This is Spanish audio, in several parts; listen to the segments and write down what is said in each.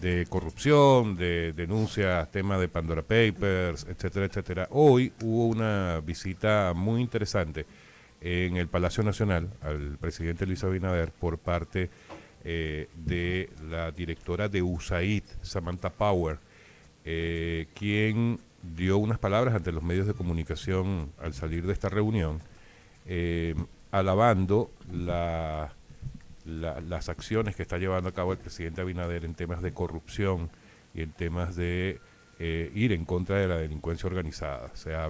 de corrupción, de denuncias, temas de Pandora Papers, etcétera, etcétera. Hoy hubo una visita muy interesante en el Palacio Nacional al presidente Luis Abinader por parte de la directora de USAID, Samantha Power, quien dio unas palabras ante los medios de comunicación al salir de esta reunión, alabando las acciones que está llevando a cabo el presidente Abinader en temas de corrupción y en temas de ir en contra de la delincuencia organizada.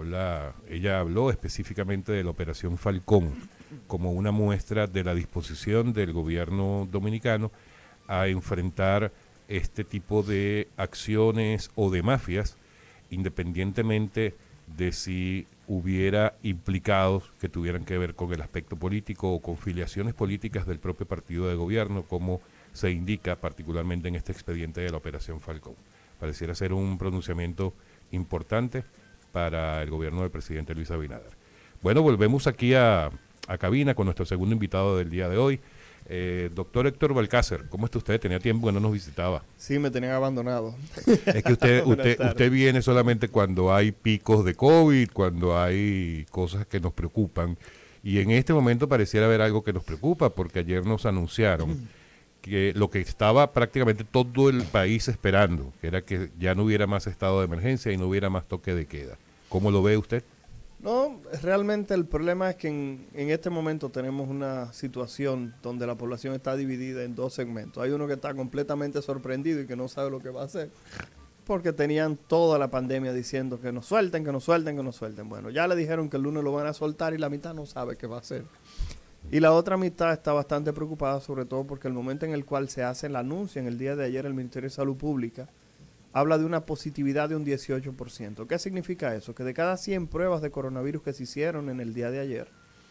Ella habló específicamente de la Operación Falcón como una muestra de la disposición del gobierno dominicano a enfrentar este tipo de acciones o de mafias, independientemente de si hubiera implicados que tuvieran que ver con el aspecto político o con filiaciones políticas del propio partido de gobierno, como se indica particularmente en este expediente de la Operación Falcón. Pareciera ser un pronunciamiento importante para el gobierno del presidente Luis Abinader. Bueno, volvemos aquí a cabina con nuestro segundo invitado del día de hoy. Doctor Héctor Balcácer, ¿cómo está usted? Tenía tiempo que no nos visitaba. Sí, me tenían abandonado. Es que usted viene solamente cuando hay picos de COVID, cuando hay cosas que nos preocupan. Y en este momento pareciera haber algo que nos preocupa, porque ayer nos anunciaron que lo que estaba prácticamente todo el país esperando, que era que ya no hubiera más estado de emergencia y no hubiera más toque de queda. ¿Cómo lo ve usted? No, realmente el problema es que en este momento tenemos una situación donde la población está dividida en dos segmentos. Hay uno que está completamente sorprendido y que no sabe lo que va a hacer, porque tenían toda la pandemia diciendo que nos suelten, que nos suelten, que nos suelten. Bueno, ya le dijeron que el lunes lo van a soltar y la mitad no sabe qué va a hacer. Y la otra mitad está bastante preocupada, sobre todo porque el momento en el cual se hace el anuncio, en el día de ayer, el Ministerio de Salud Pública habla de una positividad de un 18%. ¿Qué significa eso? Que de cada 100 pruebas de coronavirus que se hicieron en el día de ayer,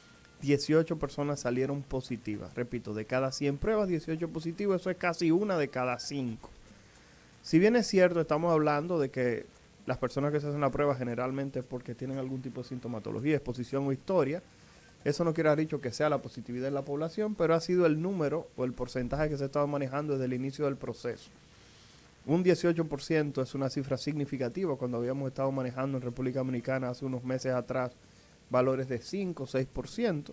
18 personas salieron positivas. Repito, de cada 100 pruebas, 18 positivos, eso es casi una de cada 5. Si bien es cierto, estamos hablando de que las personas que se hacen la prueba generalmente es porque tienen algún tipo de sintomatología, exposición o historia. Eso no quiere haber dicho que sea la positividad en la población, pero ha sido el número o el porcentaje que se ha estado manejando desde el inicio del proceso. Un 18% es una cifra significativa cuando habíamos estado manejando en República Dominicana hace unos meses atrás valores de 5 o 6%,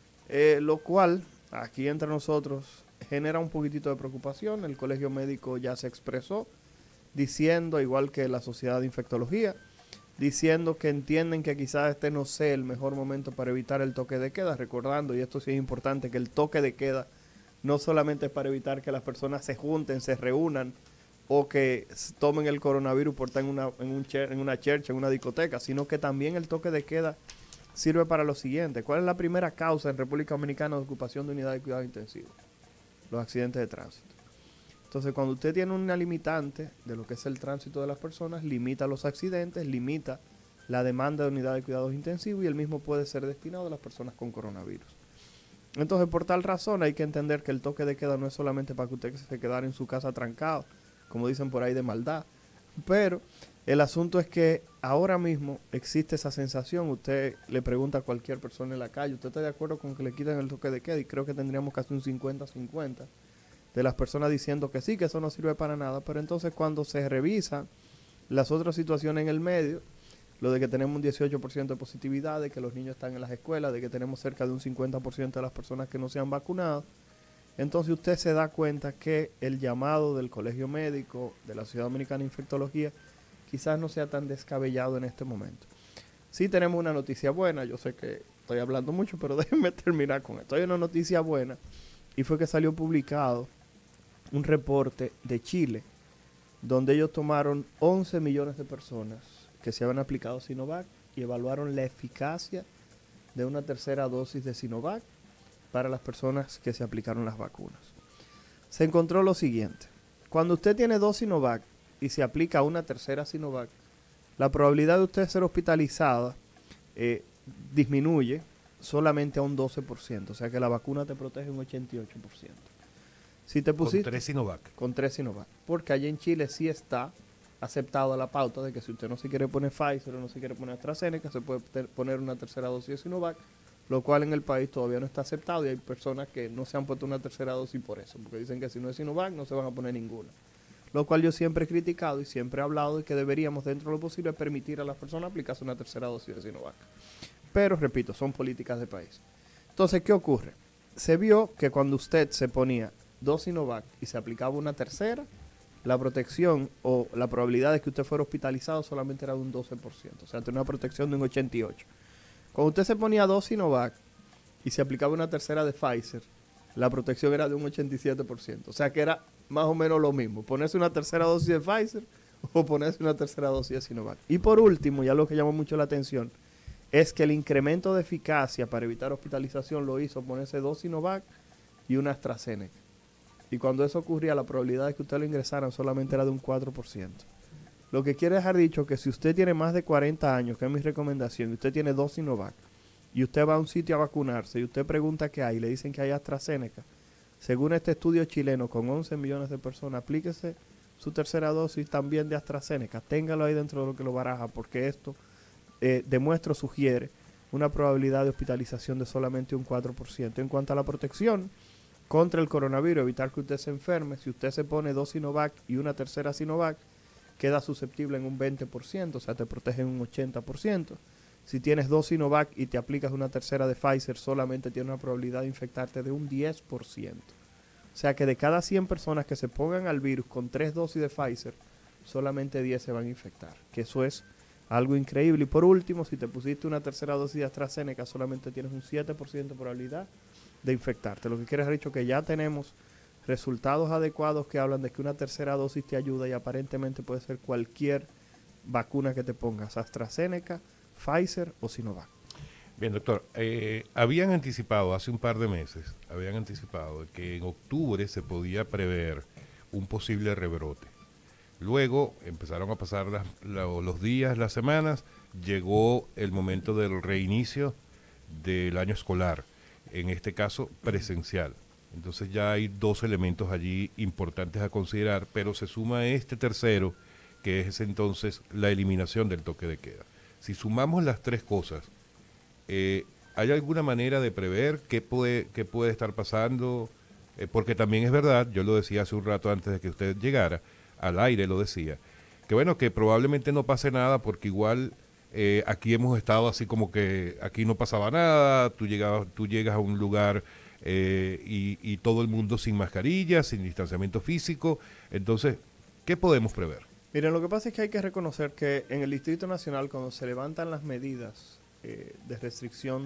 lo cual aquí entre nosotros genera un poquitito de preocupación. El Colegio Médico ya se expresó diciendo, igual que la Sociedad de Infectología, diciendo que entienden que quizás este no sea el mejor momento para evitar el toque de queda, recordando, y esto sí es importante, que el toque de queda no solamente es para evitar que las personas se junten, se reúnan, o que tomen el coronavirus por estar en una church, en una discoteca, sino que también el toque de queda sirve para lo siguiente. ¿Cuál es la primera causa en República Dominicana de ocupación de unidad de cuidado intensivo? Los accidentes de tránsito. Entonces, cuando usted tiene una limitante de lo que es el tránsito de las personas, limita los accidentes, limita la demanda de unidad de cuidados intensivos y el mismo puede ser destinado a las personas con coronavirus. Entonces, por tal razón, hay que entender que el toque de queda no es solamente para que usted se quedara en su casa trancado, como dicen por ahí, de maldad. Pero el asunto es que ahora mismo existe esa sensación. Usted le pregunta a cualquier persona en la calle, ¿usted está de acuerdo con que le quiten el toque de queda? Y creo que tendríamos casi un 50-50 de las personas diciendo que sí, que eso no sirve para nada. Pero entonces cuando se revisan las otras situaciones en el medio, lo de que tenemos un 18% de positividad, de que los niños están en las escuelas, de que tenemos cerca de un 50% de las personas que no se han vacunado, entonces usted se da cuenta que el llamado del Colegio Médico, de la Sociedad Dominicana de Infectología, quizás no sea tan descabellado en este momento. Sí tenemos una noticia buena, yo sé que estoy hablando mucho, pero déjenme terminar con esto. Hay una noticia buena, y fue que salió publicado un reporte de Chile, donde ellos tomaron 11 millones de personas que se habían aplicado Sinovac y evaluaron la eficacia de una tercera dosis de Sinovac para las personas que se aplicaron las vacunas. Se encontró lo siguiente: cuando usted tiene 2 Sinovac y se aplica una tercera Sinovac, la probabilidad de usted ser hospitalizada disminuye solamente a un 12%, o sea que la vacuna te protege un 88%. Si te pusiste con 3 Sinovac. Con 3 Sinovac, porque allá en Chile sí está aceptado la pauta de que si usted no se quiere poner Pfizer o no se quiere poner AstraZeneca, se puede poner una tercera dosis de Sinovac, lo cual en el país todavía no está aceptado y hay personas que no se han puesto una tercera dosis por eso, porque dicen que si no es Sinovac no se van a poner ninguna. lo cual yo siempre he criticado y siempre he hablado de que deberíamos, dentro de lo posible, permitir a las personas aplicarse una tercera dosis de Sinovac. Pero, repito, son políticas de país. Entonces, ¿qué ocurre? Se vio que cuando usted se ponía 2 Sinovac y se aplicaba una tercera, la protección o la probabilidad de que usted fuera hospitalizado solamente era de un 12%, o sea, tenía una protección de un 88%. Cuando usted se ponía 2 Sinovac y se aplicaba una tercera de Pfizer, la protección era de un 87%, o sea que era más o menos lo mismo, ponerse una tercera dosis de Pfizer o ponerse una tercera dosis de Sinovac. Y por último, ya lo que llamó mucho la atención, es que el incremento de eficacia para evitar hospitalización lo hizo ponerse 2 Sinovac y una AstraZeneca. Y cuando eso ocurría, la probabilidad de que usted lo ingresaran solamente era de un 4%. Lo que quiere dejar dicho que si usted tiene más de 40 años, que es mi recomendación, y usted tiene 2 Sinovac, y usted va a un sitio a vacunarse, y usted pregunta qué hay, y le dicen que hay AstraZeneca, según este estudio chileno con 11 millones de personas, aplíquese su tercera dosis también de AstraZeneca. Téngalo ahí dentro de lo que lo baraja, porque esto demuestra o sugiere una probabilidad de hospitalización de solamente un 4%. En cuanto a la protección contra el coronavirus, evitar que usted se enferme, si usted se pone 2 Sinovac y una tercera Sinovac, queda susceptible en un 20%, o sea, te protege en un 80%. Si tienes 2 Sinovac y te aplicas una tercera de Pfizer, solamente tiene una probabilidad de infectarte de un 10%. O sea que de cada 100 personas que se pongan al virus con 3 dosis de Pfizer, solamente 10 se van a infectar, que eso es algo increíble. Y por último, si te pusiste una tercera dosis de AstraZeneca, solamente tienes un 7% de probabilidad de infectarte. Lo que quiere decir que ya tenemos resultados adecuados que hablan de que una tercera dosis te ayuda y aparentemente puede ser cualquier vacuna que te pongas, AstraZeneca, Pfizer o Sinovac. Bien, doctor, habían anticipado hace un par de meses, que en octubre se podía prever un posible rebrote. Luego empezaron a pasar los días, las semanas, llegó el momento del reinicio del año escolar, en este caso presencial. Entonces ya hay 2 elementos allí importantes a considerar, pero se suma este tercero, que es entonces la eliminación del toque de queda. Si sumamos las 3 cosas, ¿hay alguna manera de prever qué puede estar pasando? Porque también es verdad, yo lo decía hace un rato antes de que usted llegara, al aire lo decía, que bueno, que probablemente no pase nada porque igual aquí hemos estado así como que aquí no pasaba nada, tú llegas a un lugar y todo el mundo sin mascarilla, sin distanciamiento físico, entonces, ¿qué podemos prever? Miren, lo que pasa es que hay que reconocer que en el Distrito Nacional, cuando se levantan las medidas de restricción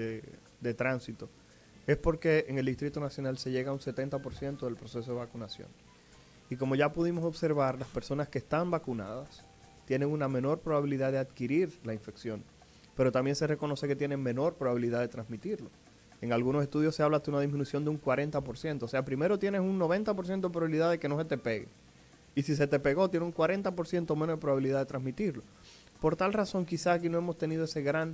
de tránsito, es porque en el Distrito Nacional se llega a un 70% del proceso de vacunación. Y como ya pudimos observar, las personas que están vacunadas tienen una menor probabilidad de adquirir la infección, pero también se reconoce que tienen menor probabilidad de transmitirlo. En algunos estudios se habla de una disminución de un 40%, o sea, primero tienes un 90% de probabilidad de que no se te pegue, y si se te pegó, tiene un 40% menos de probabilidad de transmitirlo. Por tal razón, quizá aquí no hemos tenido ese gran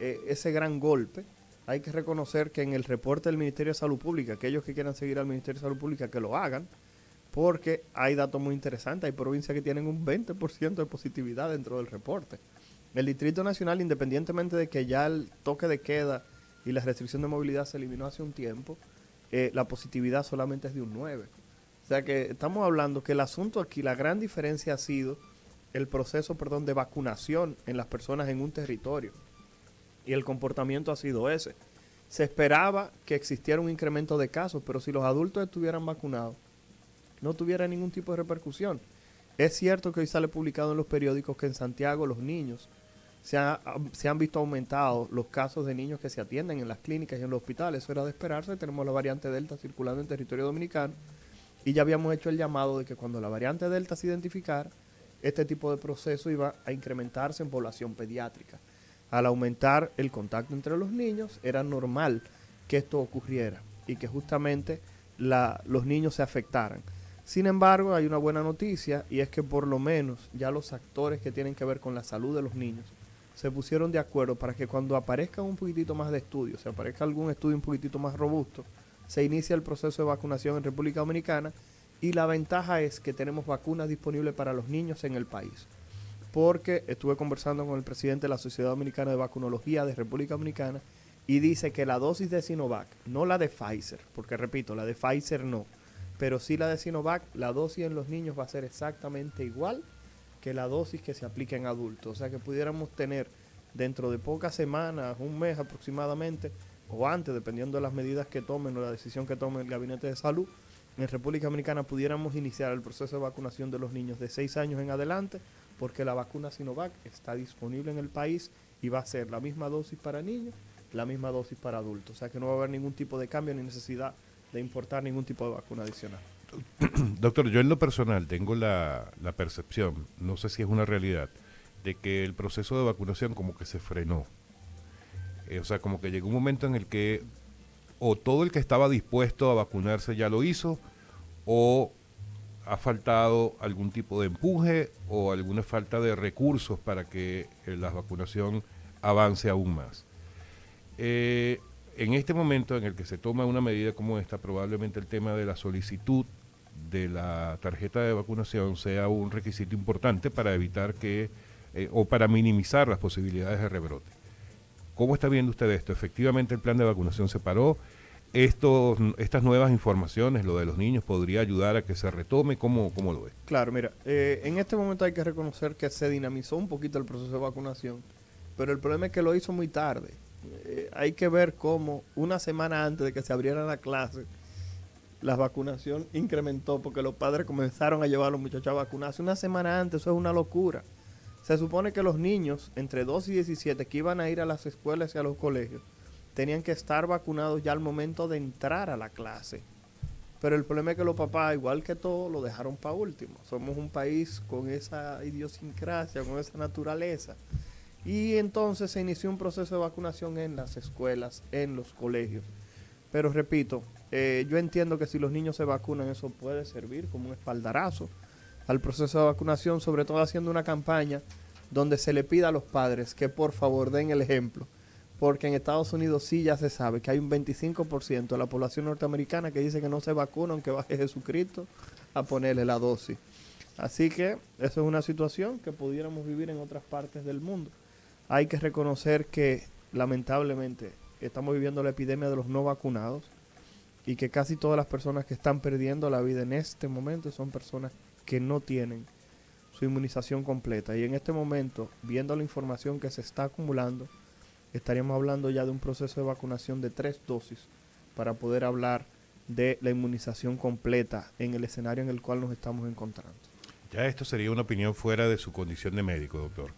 golpe. Hay que reconocer que en el reporte del Ministerio de Salud Pública, aquellos que quieran seguir al Ministerio de Salud Pública, que lo hagan, porque hay datos muy interesantes. Hay provincias que tienen un 20% de positividad dentro del reporte. El Distrito Nacional, independientemente de que ya el toque de queda y la restricción de movilidad se eliminó hace un tiempo, la positividad solamente es de un 9%. O sea que estamos hablando que el asunto aquí, la gran diferencia ha sido el proceso, de vacunación en las personas en un territorio. Y el comportamiento ha sido ese. Se esperaba que existiera un incremento de casos, pero si los adultos estuvieran vacunados, no tuviera ningún tipo de repercusión. Es cierto que hoy sale publicado en los periódicos que en Santiago los niños se han visto aumentados los casos de niños que se atienden en las clínicas y en los hospitales. Eso era de esperarse. Tenemos la variante Delta circulando en territorio dominicano y ya habíamos hecho el llamado de que cuando la variante Delta se identificara, este tipo de proceso iba a incrementarse en población pediátrica. Al aumentar el contacto entre los niños, era normal que esto ocurriera y que justamente los niños se afectaran. Sin embargo, hay una buena noticia y es que por lo menos ya los actores que tienen que ver con la salud de los niños se pusieron de acuerdo para que cuando aparezca un poquitito más de estudios, si aparezca algún estudio un poquitito más robusto, se inicia el proceso de vacunación en República Dominicana y la ventaja es que tenemos vacunas disponibles para los niños en el país. Porque estuve conversando con el presidente de la Sociedad Dominicana de Vacunología de República Dominicana y dice que la dosis de Sinovac, no la de Pfizer, porque repito, la de Pfizer no, pero sí la de Sinovac, la dosis en los niños va a ser exactamente igual que la dosis que se aplica en adultos. O sea que pudiéramos tener dentro de pocas semanas, un mes aproximadamente, o antes, dependiendo de las medidas que tomen o la decisión que tome el Gabinete de Salud, en República Dominicana pudiéramos iniciar el proceso de vacunación de los niños de 6 años en adelante, porque la vacuna Sinovac está disponible en el país y va a ser la misma dosis para niños, la misma dosis para adultos. O sea que no va a haber ningún tipo de cambio ni necesidad de importar ningún tipo de vacuna adicional. Doctor, yo en lo personal tengo la percepción, no sé si es una realidad, de que el proceso de vacunación como que se frenó. O sea, como que llegó un momento en el que o todo el que estaba dispuesto a vacunarse ya lo hizo, o ha faltado algún tipo de empuje o alguna falta de recursos para que la vacunación avance aún más. En este momento en el que se toma una medida como esta, probablemente el tema de la solicitud de la tarjeta de vacunación sea un requisito importante para evitar que, o para minimizar las posibilidades de rebrote. ¿Cómo está viendo usted esto? ¿Efectivamente el plan de vacunación se paró? Estas nuevas informaciones, lo de los niños, ¿podría ayudar a que se retome? ¿Cómo lo ve? Claro, mira, en este momento hay que reconocer que se dinamizó un poquito el proceso de vacunación, pero el problema es que lo hizo muy tarde. Hay que ver cómo una semana antes de que se abriera la clase, la vacunación incrementó porque los padres comenzaron a llevar a los muchachos a vacunarse. Una semana antes, eso es una locura. Se supone que los niños entre 2 y 17 que iban a ir a las escuelas y a los colegios tenían que estar vacunados ya al momento de entrar a la clase. Pero el problema es que los papás, igual que todo, lo dejaron para último. Somos un país con esa idiosincrasia, con esa naturaleza. Y entonces se inició un proceso de vacunación en las escuelas, en los colegios. Pero repito, yo entiendo que si los niños se vacunan, eso puede servir como un espaldarazo al proceso de vacunación, sobre todo haciendo una campaña donde se le pida a los padres que por favor den el ejemplo, porque en Estados Unidos sí ya se sabe que hay un 25% de la población norteamericana que dice que no se vacuna aunque baje Jesucristo a ponerle la dosis. Así que eso es una situación que pudiéramos vivir en otras partes del mundo. Hay que reconocer que lamentablemente estamos viviendo la epidemia de los no vacunados y que casi todas las personas que están perdiendo la vida en este momento son personas que no tienen su inmunización completa. Y en este momento, viendo la información que se está acumulando, estaríamos hablando ya de un proceso de vacunación de 3 dosis para poder hablar de la inmunización completa en el escenario en el cual nos estamos encontrando. Ya esto sería una opinión fuera de su condición de médico, doctor.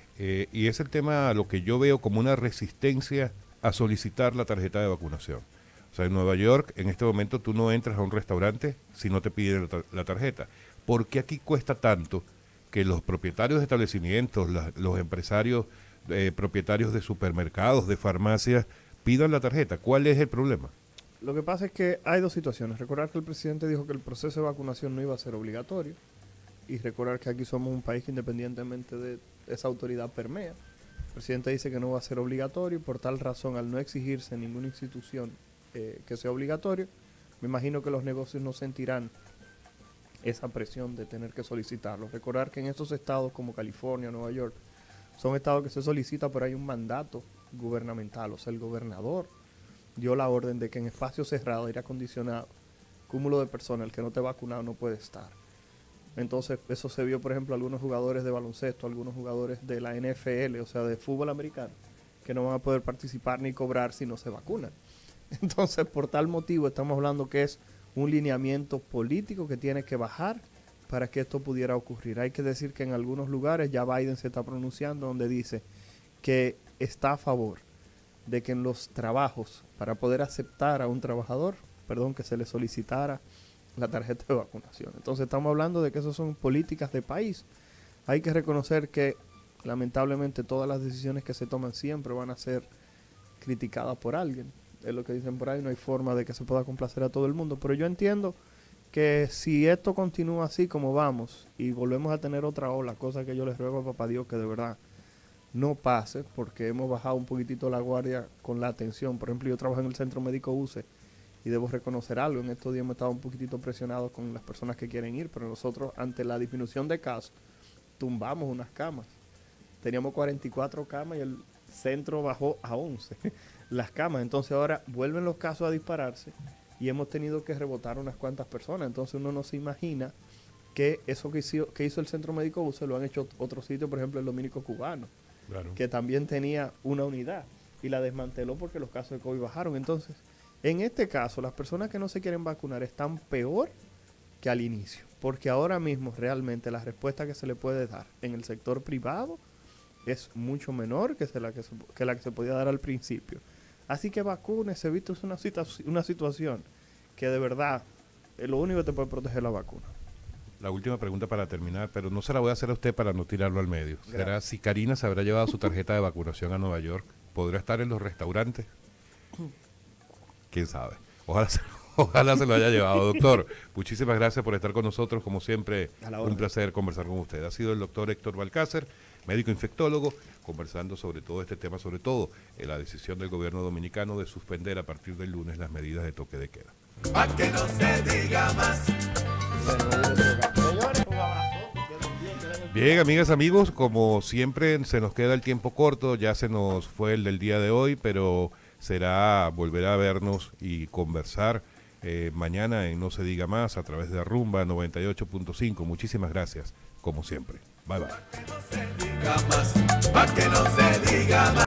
Y es el tema, lo que yo veo como una resistencia a solicitar la tarjeta de vacunación. O sea, en Nueva York, en este momento, tú no entras a un restaurante si no te piden la tarjeta. ¿Por qué aquí cuesta tanto que los propietarios de establecimientos, los empresarios, propietarios de supermercados, de farmacias, pidan la tarjeta? ¿Cuál es el problema? Lo que pasa es que hay dos situaciones. Recordar que el presidente dijo que el proceso de vacunación no iba a ser obligatorio. Y recordar que aquí somos un país que independientemente de esa autoridad permea. El presidente dice que no va a ser obligatorio y por tal razón, al no exigirse en ninguna institución que sea obligatorio, me imagino que los negocios no sentirán esa presión de tener que solicitarlo. Recordar que en estos estados como California, Nueva York, son estados que se solicita, pero hay un mandato gubernamental. O sea, el gobernador dio la orden de que en espacios cerrados, aire acondicionado, cúmulo de personas, el que no esté vacunado no puede estar. Entonces, eso se vio, por ejemplo, algunos jugadores de baloncesto, algunos jugadores de la NFL, o sea, de fútbol americano, que no van a poder participar ni cobrar si no se vacunan. Entonces, por tal motivo, estamos hablando que es un lineamiento político que tiene que bajar para que esto pudiera ocurrir. Hay que decir que en algunos lugares ya Biden se está pronunciando donde dice que está a favor de que en los trabajos, para poder aceptar a un trabajador, que se le solicitara la tarjeta de vacunación. Entonces estamos hablando de que esas son políticas de país. Hay que reconocer que lamentablemente todas las decisiones que se toman siempre van a ser criticadas por alguien. Es lo que dicen por ahí, no hay forma de que se pueda complacer a todo el mundo. Pero yo entiendo que si esto continúa así como vamos y volvemos a tener otra ola, cosa que yo les ruego a papá Dios que de verdad no pase, porque hemos bajado un poquitito la guardia con la atención. Por ejemplo, yo trabajo en el Centro Médico UCE y debo reconocer algo. En estos días hemos estado un poquitito presionados con las personas que quieren ir, pero nosotros, ante la disminución de casos, tumbamos unas camas. Teníamos 44 camas y el centro bajó a 11 las camas. Entonces ahora vuelven los casos a dispararse y hemos tenido que rebotar unas cuantas personas. Entonces uno no se imagina que eso que hizo el Centro Médico UCE lo han hecho otros sitios, por ejemplo el Dominico Cubano, Claro. que también tenía una unidad y la desmanteló porque los casos de COVID bajaron. Entonces, en este caso, las personas que no se quieren vacunar están peor que al inicio, porque ahora mismo realmente la respuesta que se le puede dar en el sector privado es mucho menor que la que se podía dar al principio. Así que vacúnese, evite una situación que de verdad lo único que te puede proteger es la vacuna. La última pregunta para terminar, pero no se la voy a hacer a usted para no tirarlo al medio. Gracias. ¿Será si Karina se habrá llevado su tarjeta de vacunación a Nueva York? ¿Podrá estar en los restaurantes? ¿Quién sabe? Ojalá se lo haya llevado. Doctor, muchísimas gracias por estar con nosotros. Como siempre, un placer conversar con usted. Ha sido el doctor Héctor Balcácer, médico infectólogo, conversando sobre todo este tema, sobre todo en la decisión del gobierno dominicano de suspender a partir del lunes las medidas de toque de queda. Pa' que no se diga más. Bien, amigas, amigos, como siempre se nos queda el tiempo corto, ya se nos fue el del día de hoy, pero será volver a vernos y conversar mañana en No Se Diga Más a través de Rumba 98.5. Muchísimas gracias, como siempre. Bye, bye. Pa' que no se diga más.